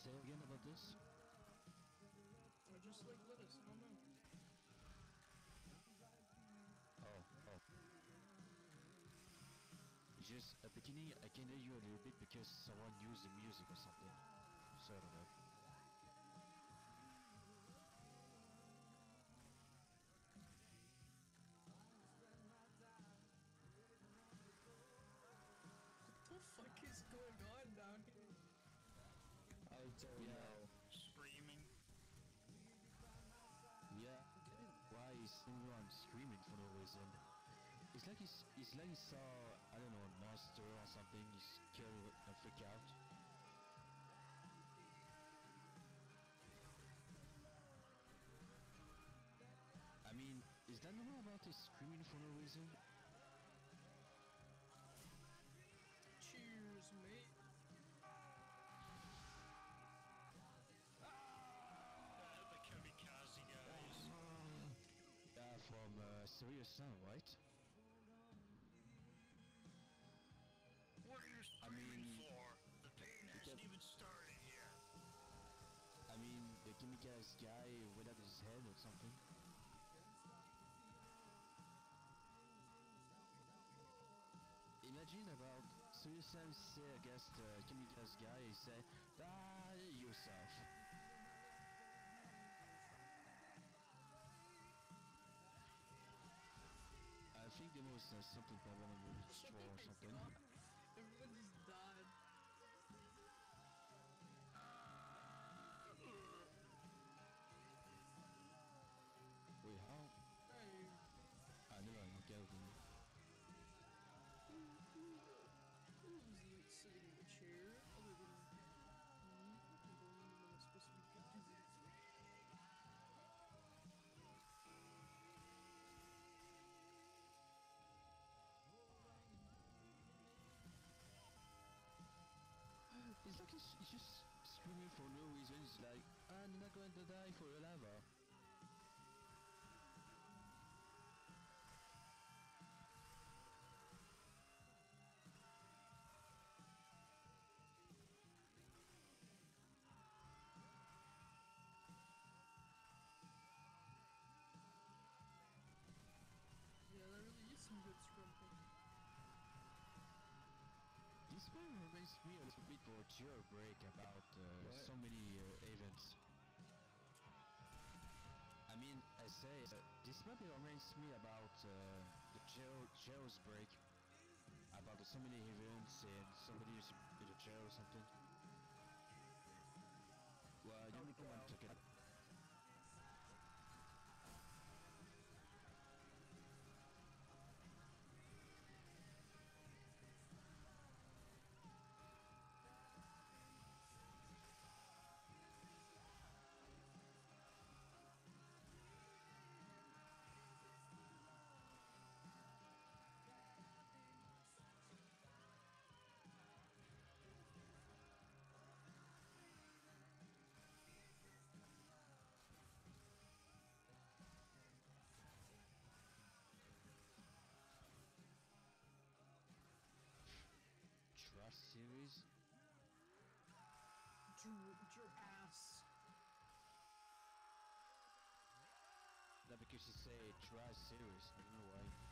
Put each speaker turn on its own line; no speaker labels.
say again about this?
Or just like lettuce, I don't know.
Oh. Just at the beginning, I can hear you a little bit because someone used the music or something. So I don't know.
What the fuck is going on down here?
I don't know.
Screaming.
Yeah, why is everyone screaming for no reason? It's like he saw, I don't know, a monster or something. He's scared and freak out. I mean, is that normal about his screaming for no reason?
Cheers, mate.
The kamikaze guys.
Yeah, from Serious Sam, right?
What are you screaming for? The pain hasn't even started yet.
I mean, the kamikaze guy without his head or something. Imagine about Serious Sam say against the kamikaze guy, he say, "Die yourself." I think there was something problem with the straw or something.
Everyone just died.
Wait, how?
Hey.
I never get it.
Who's sitting in the chair other than me? I'm supposed to be good.
It's like he's just screaming for no reason. He's like, I'm not going to die for a lava.
Yeah, there really is some good scrumping.
This one reminds me a little bit for Jailbreak about so many events. I mean, I say, this maybe reminds me about the Jailbreak, about so many events and somebody is in the jail or something. Well, you need to come and check it out. Trash series?
Your ass.
Not because you say trash series, I don't know why.